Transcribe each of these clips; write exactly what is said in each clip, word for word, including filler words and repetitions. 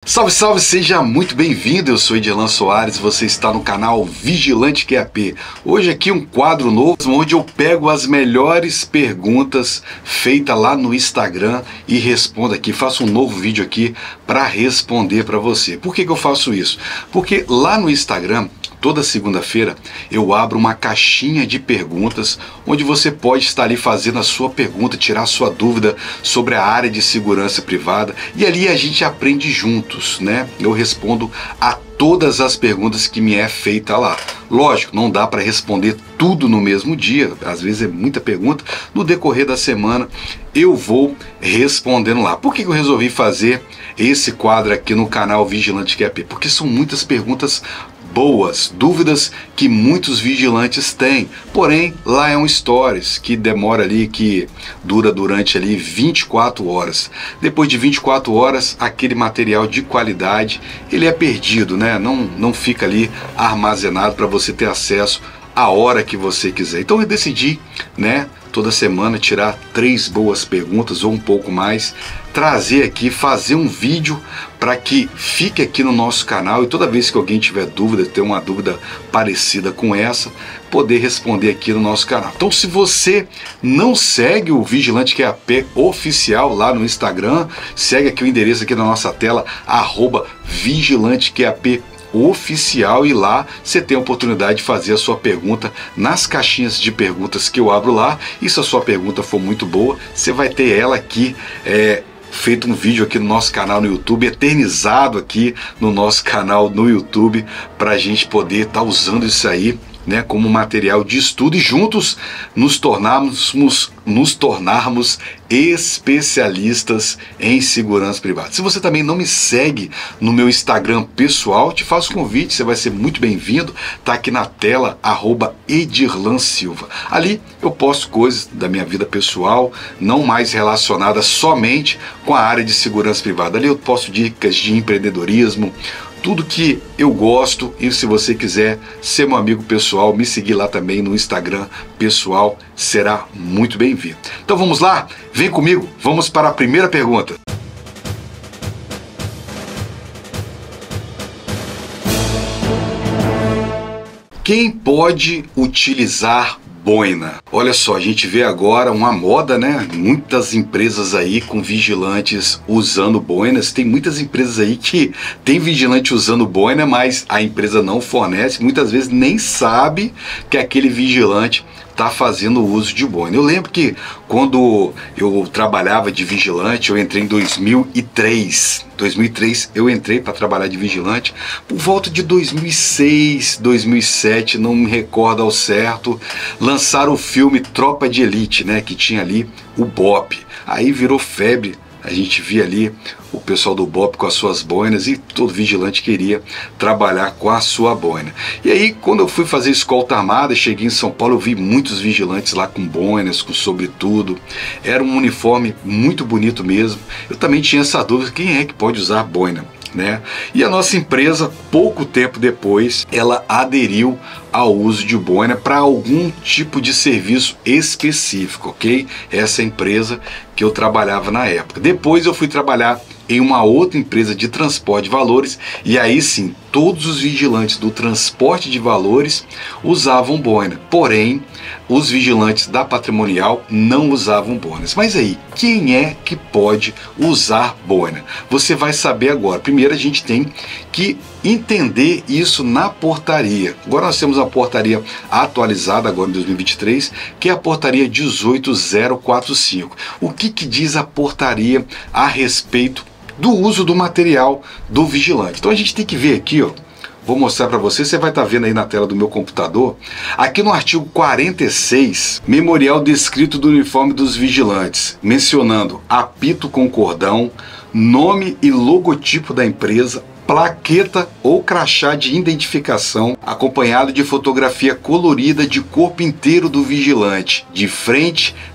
Salve, salve, seja muito bem-vindo, eu sou Edirlan Soares, você está no canal Vigilante Q A P. Hoje aqui um quadro novo, onde eu pego as melhores perguntas feitas lá no Instagram e respondo aqui, faço um novo vídeo aqui para responder para você. Por que que eu faço isso? Porque lá no Instagram, toda segunda-feira, eu abro uma caixinha de perguntas, onde você pode estar ali fazendo a sua pergunta, tirar a sua dúvida sobre a área de segurança privada, e ali a gente aprende juntos, né? Eu respondo a todas as perguntas que me é feita lá. Lógico, não dá para responder tudo no mesmo dia, às vezes é muita pergunta. No decorrer da semana eu vou respondendo lá. Por que eu resolvi fazer esse quadro aqui no canal Vigilante Q A P? Porque são muitas perguntas boas, dúvidas que muitos vigilantes têm. Porém, lá é um stories que demora ali, que dura durante ali vinte e quatro horas. Depois de vinte e quatro horas, aquele material de qualidade, ele é perdido, né? Não, não fica ali armazenado para você ter acesso a hora que você quiser. Então eu decidi, né, toda semana tirar três boas perguntas ou um pouco mais, trazer aqui, fazer um vídeo para que fique aqui no nosso canal, e toda vez que alguém tiver dúvida, ter uma dúvida parecida com essa, poder responder aqui no nosso canal. Então, se você não segue o Vigilante Q A P oficial lá no Instagram, segue aqui o endereço aqui na nossa tela, arroba Vigilante Q A P oficial, e lá você tem a oportunidade de fazer a sua pergunta nas caixinhas de perguntas que eu abro lá. E se a sua pergunta for muito boa, você vai ter ela aqui é, feito um vídeo aqui no nosso canal no YouTube, eternizado aqui no nosso canal no YouTube, para a gente poder estar tá usando isso aí, né, como material de estudo, e juntos nos tornarmos, nos tornarmos especialistas em segurança privada. Se você também não me segue no meu Instagram pessoal, te faço convite, você vai ser muito bem-vindo. Tá aqui na tela, arroba Edirlan Silva. Ali eu posto coisas da minha vida pessoal, não mais relacionadas somente com a área de segurança privada. Ali eu posto dicas de empreendedorismo, tudo que eu gosto. E se você quiser ser meu amigo pessoal, me seguir lá também no Instagram pessoal, será muito bem-vindo. Então vamos lá? Vem comigo, vamos para a primeira pergunta. Quem pode utilizar boina? Olha só, a gente vê agora uma moda, né? Muitas empresas aí com vigilantes usando boinas. Tem muitas empresas aí que tem vigilante usando boina, mas a empresa não fornece, muitas vezes nem sabe que aquele vigilante está fazendo uso de boina. Eu lembro que quando eu trabalhava de vigilante, eu entrei em dois mil e três. dois mil e três eu entrei para trabalhar de vigilante. Por volta de dois mil e seis, dois mil e sete, não me recordo ao certo, lançaram o filme Tropa de Elite, né, que tinha ali o B O P. Aí virou febre. A gente via ali o pessoal do B O P com as suas boinas, e todo vigilante queria trabalhar com a sua boina. E aí, quando eu fui fazer escolta armada, cheguei em São Paulo, eu vi muitos vigilantes lá com boinas, com sobretudo. Era um uniforme muito bonito mesmo. Eu também tinha essa dúvida, quem é que pode usar boina, né? E a nossa empresa, pouco tempo depois, ela aderiu ao uso de boina para algum tipo de serviço específico, ok? Essa empresa que eu trabalhava na época. Depois eu fui trabalhar em uma outra empresa de transporte de valores, e aí sim, todos os vigilantes do transporte de valores usavam boina. Porém, os vigilantes da patrimonial não usavam boinas. Mas aí, quem é que pode usar boina? Você vai saber agora. Primeiro a gente tem que entender isso na portaria. Agora nós temos a portaria atualizada agora em dois mil e vinte e três, que é a portaria dezoito mil e quarenta e cinco. O que que diz a portaria a respeito do uso do material do vigilante? Então a gente tem que ver aqui, ó. Vou mostrar para você, você vai estar vendo aí na tela do meu computador. Aqui no artigo quarenta e seis, memorial descrito do uniforme dos vigilantes, mencionando apito com cordão, nome e logotipo da empresa, plaqueta ou crachá de identificação, acompanhado de fotografia colorida de corpo inteiro do vigilante, de frente,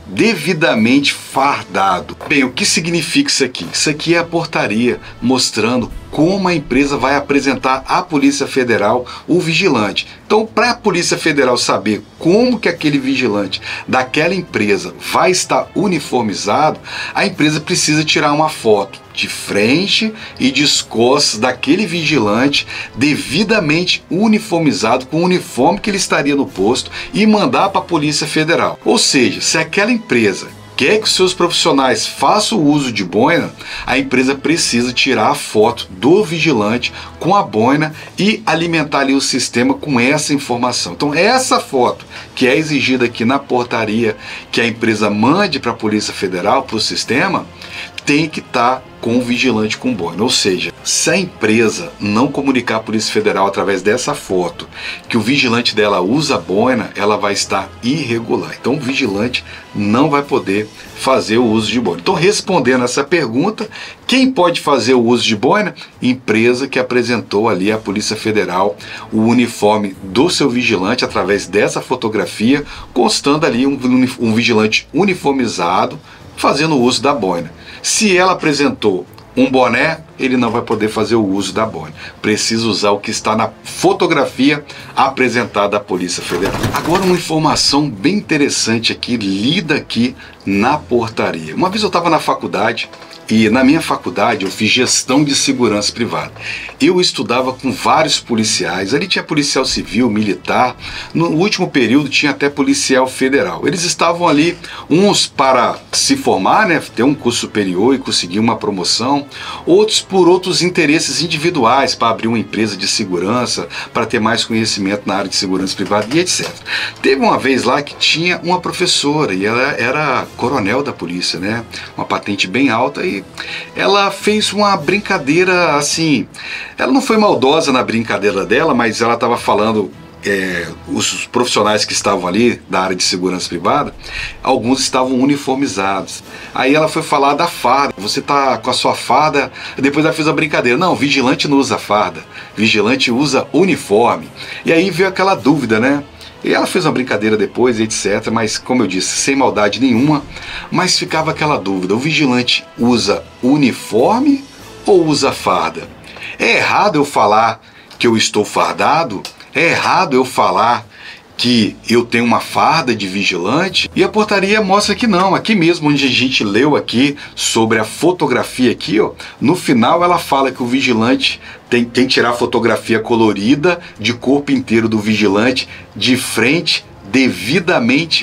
devidamente fardado. Bem, o que significa isso aqui? Isso aqui é a portaria mostrando como a empresa vai apresentar à Polícia Federal o vigilante. Então, para a Polícia Federal saber como que aquele vigilante daquela empresa vai estar uniformizado, a empresa precisa tirar uma foto de frente e de costas daquele vigilante devidamente uniformizado com o uniforme que ele estaria no posto e mandar para a Polícia Federal. Ou seja, se aquela empresa quer que os seus profissionais façam o uso de boina, a empresa precisa tirar a foto do vigilante com a boina e alimentar ali o sistema com essa informação. Então essa foto que é exigida aqui na portaria que a empresa mande para a Polícia Federal, para o sistema, tem que estar com o vigilante com boina. Ou seja, se a empresa não comunicar à Polícia Federal através dessa foto que o vigilante dela usa boina, ela vai estar irregular. Então o vigilante não vai poder fazer o uso de boina. Então, respondendo essa pergunta, quem pode fazer o uso de boina? Empresa que apresentou ali à Polícia Federal o uniforme do seu vigilante através dessa fotografia, constando ali um, um vigilante uniformizado fazendo o uso da boina. Se ela apresentou um boné, ele não vai poder fazer o uso da boina. Precisa usar o que está na fotografia apresentada à Polícia Federal. Agora, uma informação bem interessante aqui, lida aqui na portaria. Uma vez eu estava na faculdade e na minha faculdade eu fiz gestão de segurança privada. Eu estudava com vários policiais, ali tinha policial civil, militar, no último período tinha até policial federal. Eles estavam ali, uns para se formar, né, ter um curso superior e conseguir uma promoção, outros por outros interesses individuais, para abrir uma empresa de segurança, para ter mais conhecimento na área de segurança privada e etcétera. Teve uma vez lá que tinha uma professora e ela era coronel da polícia, né, uma patente bem alta, e ela fez uma brincadeira assim, ela não foi maldosa na brincadeira dela, mas ela estava falando, é, os profissionais que estavam ali da área de segurança privada, alguns estavam uniformizados. Aí ela foi falar da farda, você tá com a sua farda, depois ela fez a brincadeira, não, vigilante não usa farda, vigilante usa uniforme. E aí veio aquela dúvida, né? E ela fez uma brincadeira depois, etcétera, mas como eu disse, sem maldade nenhuma, mas ficava aquela dúvida, o vigilante usa uniforme ou usa farda? É errado eu falar que eu estou fardado? É errado eu falar que eu tenho uma farda de vigilante? E a portaria mostra que não, aqui mesmo onde a gente leu aqui sobre a fotografia aqui, ó, no final ela fala que o vigilante tem, tem que tirar a fotografia colorida de corpo inteiro do vigilante de frente, devidamente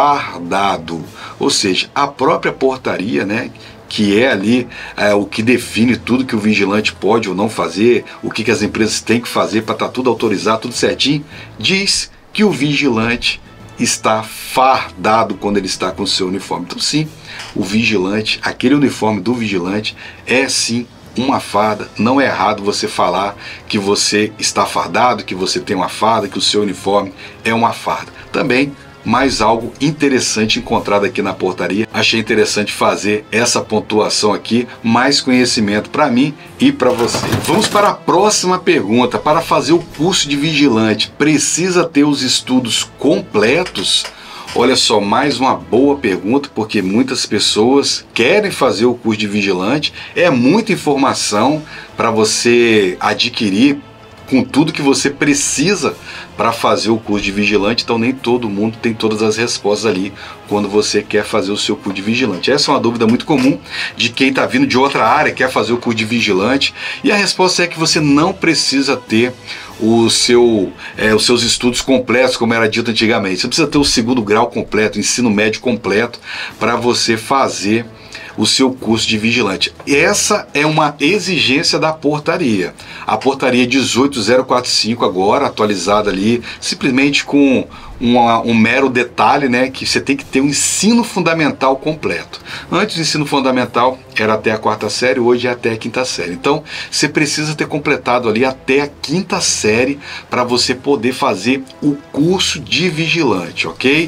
fardado. Ou seja, a própria portaria, né, que é ali é, o que define tudo que o vigilante pode ou não fazer, o que, que as empresas têm que fazer para estar tudo autorizado, tudo certinho, diz que o vigilante está fardado quando ele está com o seu uniforme. Então sim, o vigilante, aquele uniforme do vigilante é sim uma farda. Não é errado você falar que você está fardado, que você tem uma farda, que o seu uniforme é uma farda. Também mais algo interessante encontrado aqui na portaria. Achei interessante fazer essa pontuação aqui, mais conhecimento para mim e para você. Vamos para a próxima pergunta. Para fazer o curso de vigilante, precisa ter os estudos completos? Olha só, mais uma boa pergunta, porque muitas pessoas querem fazer o curso de vigilante. É muita informação para você adquirir com tudo que você precisa para fazer o curso de vigilante, então nem todo mundo tem todas as respostas ali quando você quer fazer o seu curso de vigilante. Essa é uma dúvida muito comum de quem está vindo de outra área, quer fazer o curso de vigilante, e a resposta é que você não precisa ter o seu, é, os seus estudos completos, como era dito antigamente. Você precisa ter o segundo grau completo, o ensino médio completo, para você fazer o seu curso de vigilante. Essa é uma exigência da portaria. A portaria dezoito mil quarenta e cinco agora, atualizada ali, simplesmente com uma, um mero detalhe, né, que você tem que ter um ensino fundamental completo. Antes do ensino fundamental era até a quarta série, hoje é até a quinta série. Então você precisa ter completado ali até a quinta série para você poder fazer o curso de vigilante, ok?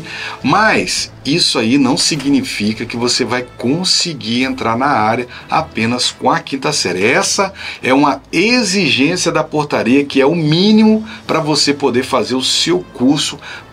Mas isso aí não significa que você vai conseguir entrar na área apenas com a quinta série. Essa é uma exigência da portaria, que é o mínimo para você poder fazer o seu curso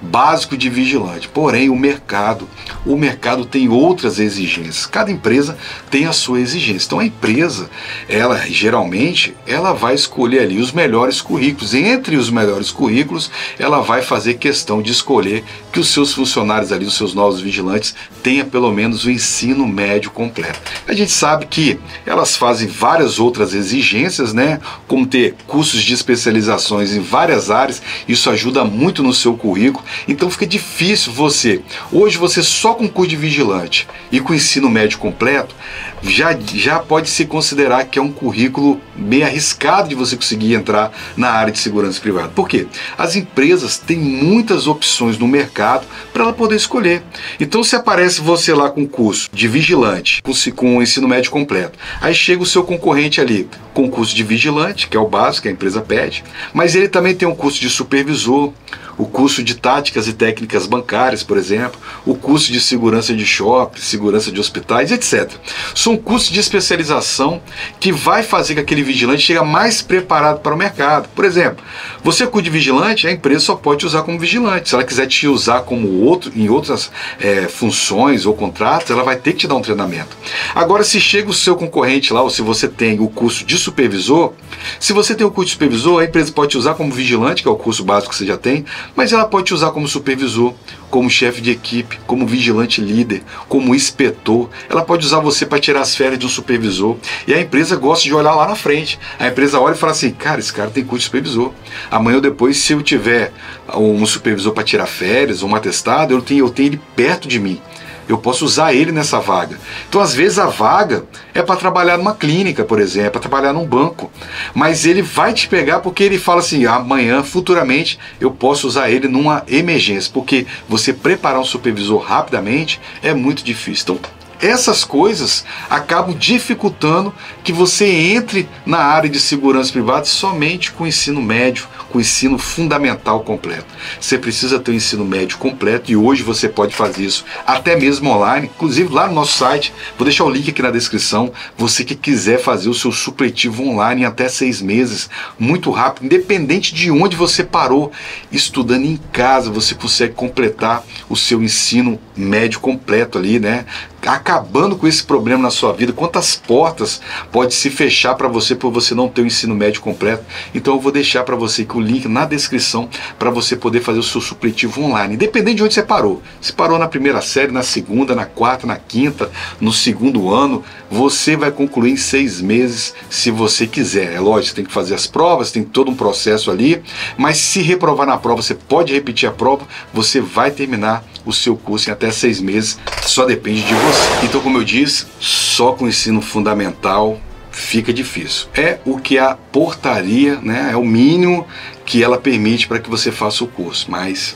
básico de vigilante. Porém, o mercado, o mercado tem outras exigências. Cada empresa tem a sua exigência. Então a empresa, ela geralmente, ela vai escolher ali os melhores currículos. E entre os melhores currículos, ela vai fazer questão de escolher que os seus funcionários ali, os seus novos vigilantes, tenha pelo menos o ensino médio completo. A gente sabe que elas fazem várias outras exigências, né? Como ter cursos de especializações em várias áreas, isso ajuda muito no seu currículo. Então fica difícil você, hoje você só com curso de vigilante e com ensino médio completo, já, já pode se considerar que é um currículo meio arriscado de você conseguir entrar na área de segurança privada. Por quê? As empresas têm muitas opções no mercado para ela poder escolher. Então se aparece você lá com curso de vigilante, com, com ensino médio completo, aí chega o seu concorrente ali com curso de vigilante, que é o básico que a empresa pede, mas ele também tem um curso de supervisor, o curso de táticas e técnicas bancárias, por exemplo, o curso de segurança de shopping, segurança de hospitais, etcétera. São cursos de especialização que vai fazer que aquele vigilante chegue mais preparado para o mercado. Por exemplo, você cuida de vigilante, a empresa só pode te usar como vigilante. Se ela quiser te usar como outro, em outras é, funções ou contratos, ela vai ter que te dar um treinamento. Agora, se chega o seu concorrente lá, ou se você tem o curso de supervisor, se você tem o curso de supervisor, a empresa pode te usar como vigilante, que é o curso básico que você já tem, mas ela pode te usar como supervisor, como chefe de equipe, como vigilante líder, como inspetor. Ela pode usar você para tirar as férias de um supervisor. E a empresa gosta de olhar lá na frente. A empresa olha e fala assim, cara, esse cara tem curso de supervisor. Amanhã ou depois, se eu tiver um supervisor para tirar férias, um atestado, eu tenho, eu tenho ele perto de mim. Eu posso usar ele nessa vaga. Então, às vezes, a vaga é para trabalhar numa clínica, por exemplo, é para trabalhar num banco. Mas ele vai te pegar porque ele fala assim, amanhã, futuramente, eu posso usar ele numa emergência. Porque você preparar um supervisor rapidamente é muito difícil. Então, essas coisas acabam dificultando que você entre na área de segurança privada somente com ensino médio, com ensino fundamental completo. Você precisa ter o ensino médio completo e hoje você pode fazer isso até mesmo online, inclusive lá no nosso site, vou deixar o link aqui na descrição, você que quiser fazer o seu supletivo online em até seis meses, muito rápido, independente de onde você parou, estudando em casa, você consegue completar o seu ensino médio completo ali, né? Acabando com esse problema na sua vida, quantas portas pode se fechar para você por você não ter o ensino médio completo. Então eu vou deixar para você aqui o link na descrição para você poder fazer o seu supletivo online, independente de onde você parou. Se parou na primeira série, na segunda, na quarta, na quinta, no segundo ano, você vai concluir em seis meses se você quiser. É lógico, você tem que fazer as provas, tem todo um processo ali, mas se reprovar na prova, você pode repetir a prova, você vai terminar o seu curso em até seis meses, só depende de você. Então, como eu disse, só com o ensino fundamental fica difícil. É o que a portaria, né, é o mínimo que ela permite para que você faça o curso, mas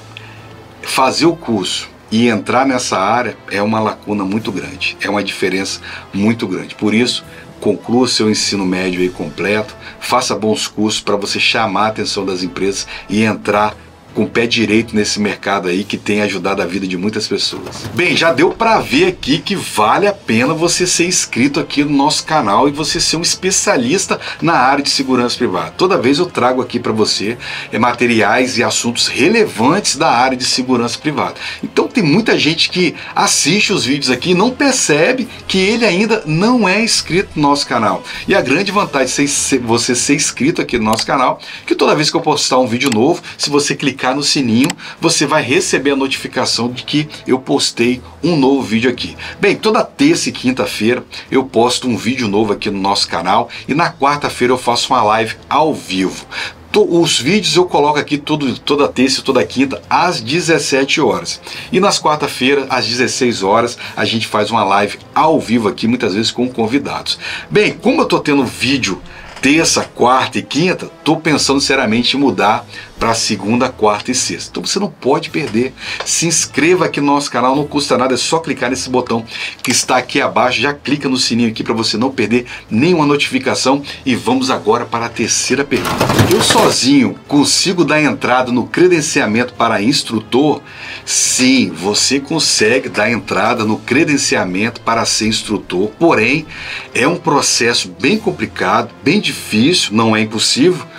fazer o curso e entrar nessa área é uma lacuna muito grande, é uma diferença muito grande. Por isso, conclua seu ensino médio aí completo, faça bons cursos para você chamar a atenção das empresas e entrar com o pé direito nesse mercado aí que tem ajudado a vida de muitas pessoas. Bem, já deu para ver aqui que vale a pena você ser inscrito aqui no nosso canal e você ser um especialista na área de segurança privada. Toda vez eu trago aqui para você é, materiais e assuntos relevantes da área de segurança privada. Então tem muita gente que assiste os vídeos aqui e não percebe que ele ainda não é inscrito no nosso canal. E a grande vantagem de você ser inscrito aqui no nosso canal é que toda vez que eu postar um vídeo novo, se você clicar no sininho, você vai receber a notificação de que eu postei um novo vídeo aqui. Bem, toda terça e quinta-feira eu posto um vídeo novo aqui no nosso canal e na quarta-feira eu faço uma live ao vivo. Os vídeos eu coloco aqui todo, toda terça e toda quinta às dezessete horas. E nas quarta-feiras, às dezesseis horas, a gente faz uma live ao vivo aqui, muitas vezes com convidados. Bem, como eu tô tendo vídeo terça, quarta e quinta, estou pensando seriamente em mudar para segunda, quarta e sexta. Então você não pode perder. Se inscreva aqui no nosso canal, não custa nada, é só clicar nesse botão que está aqui abaixo, já clica no sininho aqui para você não perder nenhuma notificação. E vamos agora para a terceira pergunta. Eu sozinho consigo dar entrada no credenciamento para instrutor? Sim, você consegue dar entrada no credenciamento para ser instrutor, porém é um processo bem complicado, bem difícil, não é impossível.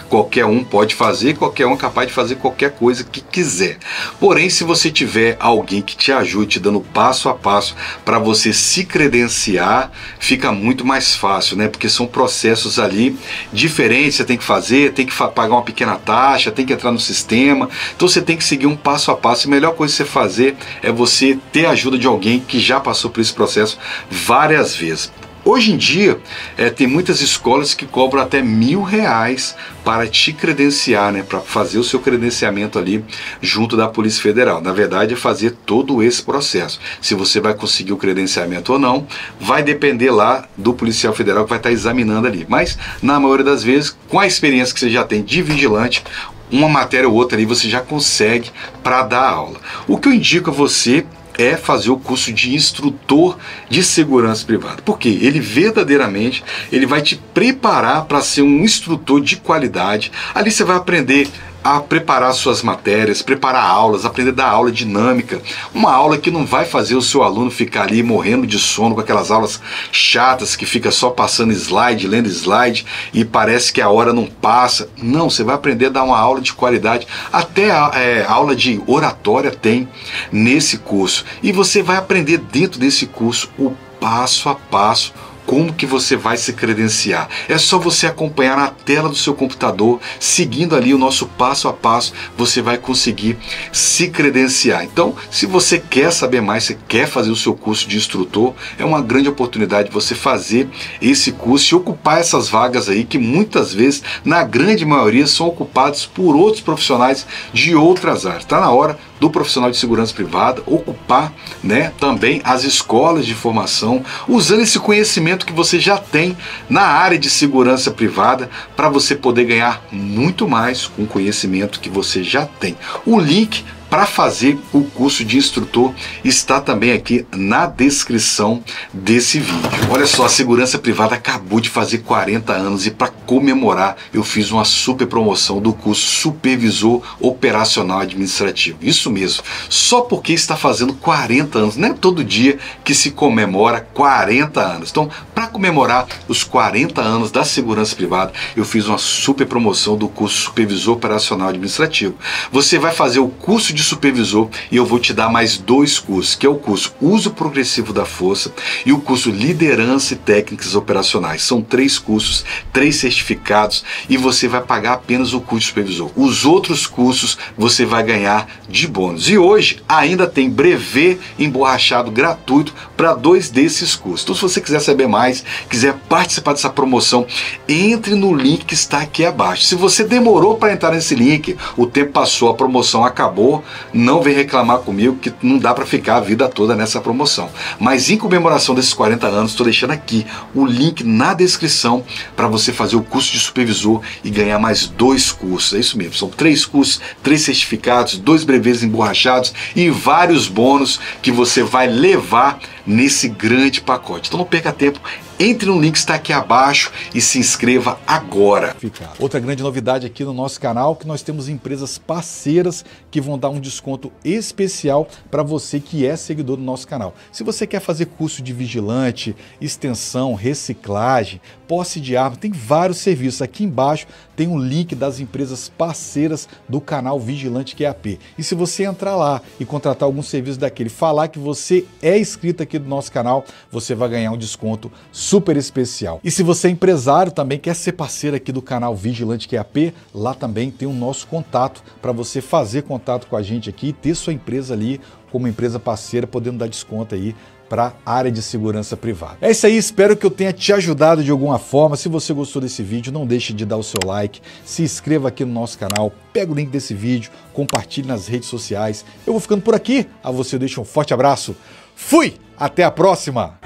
qualquer um pode fazer, qualquer um é capaz de fazer qualquer coisa que quiser. Porém, se você tiver alguém que te ajude, dando passo a passo para você se credenciar, fica muito mais fácil, né? Porque são processos ali diferentes, você tem que fazer, tem que pagar uma pequena taxa, tem que entrar no sistema, então você tem que seguir um passo a passo. A melhor coisa que você fazer é você ter a ajuda de alguém que já passou por esse processo várias vezes. Hoje em dia, é, tem muitas escolas que cobram até mil reais para te credenciar, né, para fazer o seu credenciamento ali junto da Polícia Federal. Na verdade, é fazer todo esse processo. Se você vai conseguir o credenciamento ou não, vai depender lá do policial federal que vai estar examinando ali. Mas, na maioria das vezes, com a experiência que você já tem de vigilante, uma matéria ou outra ali você já consegue para dar aula. O que eu indico a você é fazer o curso de instrutor de segurança privada, porque ele verdadeiramente ele vai te preparar para ser um instrutor de qualidade. Ali você vai aprender a preparar suas matérias, preparar aulas, aprender a dar aula dinâmica, uma aula que não vai fazer o seu aluno ficar ali morrendo de sono com aquelas aulas chatas que fica só passando slide, lendo slide e parece que a hora não passa. Não, você vai aprender a dar uma aula de qualidade, até a é, aula de oratória tem nesse curso, e você vai aprender dentro desse curso o passo a passo como que você vai se credenciar. É só você acompanhar na tela do seu computador, seguindo ali o nosso passo a passo, você vai conseguir se credenciar. Então, se você quer saber mais, você quer fazer o seu curso de instrutor, é uma grande oportunidade você fazer esse curso e ocupar essas vagas aí que muitas vezes, na grande maioria, são ocupadas por outros profissionais de outras áreas. Está na hora do profissional de segurança privada ocupar, né, também as escolas de formação, usando esse conhecimento que você já tem na área de segurança privada, para você poder ganhar muito mais com o conhecimento que você já tem. O link para fazer o curso de instrutor está também aqui na descrição desse vídeo. Olha só, a segurança privada acabou de fazer quarenta anos e para comemorar eu fiz uma super promoção do curso Supervisor Operacional Administrativo. Isso mesmo, só porque está fazendo quarenta anos, não é todo dia que se comemora quarenta anos. Então, para comemorar os quarenta anos da segurança privada, eu fiz uma super promoção do curso Supervisor Operacional Administrativo. Você vai fazer o curso de supervisor e eu vou te dar mais dois cursos, que é o curso Uso Progressivo da Força e o curso Liderança e Técnicas Operacionais. São três cursos, três certificados, e você vai pagar apenas o curso de supervisor. Os outros cursos você vai ganhar de bônus. E hoje ainda tem brevê emborrachado gratuito para dois desses cursos. Então, se você quiser saber mais, quiser participar dessa promoção, entre no link que está aqui abaixo. Se você demorou para entrar nesse link, o tempo passou, a promoção acabou, não vem reclamar comigo que não dá para ficar a vida toda nessa promoção. Mas em comemoração desses quarenta anos, estou deixando aqui o link na descrição para você fazer o curso de supervisor e ganhar mais dois cursos. É isso mesmo, são três cursos, três certificados, dois brevês emborrachados e vários bônus que você vai levar nesse grande pacote. Então não perca tempo, entre no link que está aqui abaixo e se inscreva agora. Outra grande novidade aqui no nosso canal, que nós temos empresas parceiras que vão dar um desconto especial para você que é seguidor do nosso canal. Se você quer fazer curso de vigilante, extensão, reciclagem, posse de arma, tem vários serviços. Aqui embaixo tem um link das empresas parceiras do canal Vigilante Q A P. E se você entrar lá e contratar algum serviço daquele, falar que você é inscrito aqui do nosso canal, você vai ganhar um desconto super especial. E se você é empresário também, quer ser parceiro aqui do canal Vigilante Q A P, lá também tem o nosso contato para você fazer contato com a gente aqui e ter sua empresa ali como empresa parceira, podendo dar desconto aí para a área de segurança privada. É isso aí, espero que eu tenha te ajudado de alguma forma. Se você gostou desse vídeo, não deixe de dar o seu like, se inscreva aqui no nosso canal, pega o link desse vídeo, compartilhe nas redes sociais. Eu vou ficando por aqui, a você eu deixo um forte abraço. Fui! Até a próxima!